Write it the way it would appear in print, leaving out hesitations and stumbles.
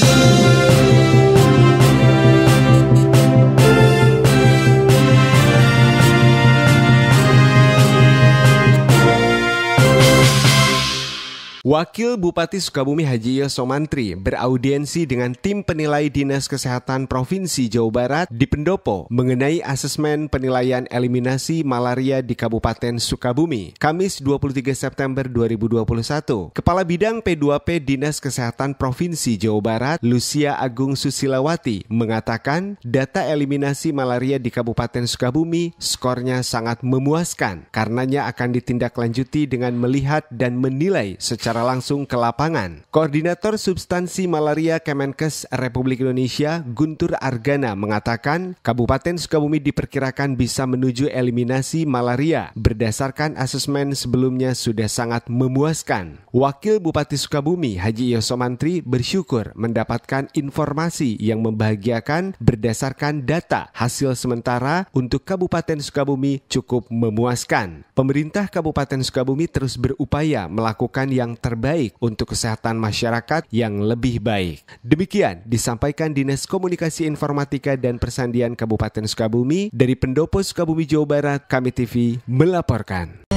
Wakil Bupati Sukabumi Haji Yosomantri beraudiensi dengan tim penilai Dinas Kesehatan Provinsi Jawa Barat di Pendopo mengenai asesmen penilaian eliminasi malaria di Kabupaten Sukabumi, Kamis 23 September 2021. Kepala Bidang P2P Dinas Kesehatan Provinsi Jawa Barat, Lucia Agung Susilawati, mengatakan data eliminasi malaria di Kabupaten Sukabumi skornya sangat memuaskan. Karenanya akan ditindaklanjuti dengan melihat dan menilai secara langsung ke lapangan. Koordinator Substansi Malaria Kemenkes Republik Indonesia, Guntur Argana, mengatakan Kabupaten Sukabumi diperkirakan bisa menuju eliminasi malaria berdasarkan asesmen sebelumnya sudah sangat memuaskan. Wakil Bupati Sukabumi Haji Yosomantri bersyukur mendapatkan informasi yang membahagiakan berdasarkan data hasil sementara untuk Kabupaten Sukabumi cukup memuaskan. Pemerintah Kabupaten Sukabumi terus berupaya melakukan yang terbaik untuk kesehatan masyarakat yang lebih baik. Demikian disampaikan Dinas Komunikasi Informatika dan Persandian Kabupaten Sukabumi. Dari Pendopo Sukabumi, Jawa Barat, Kami TV melaporkan.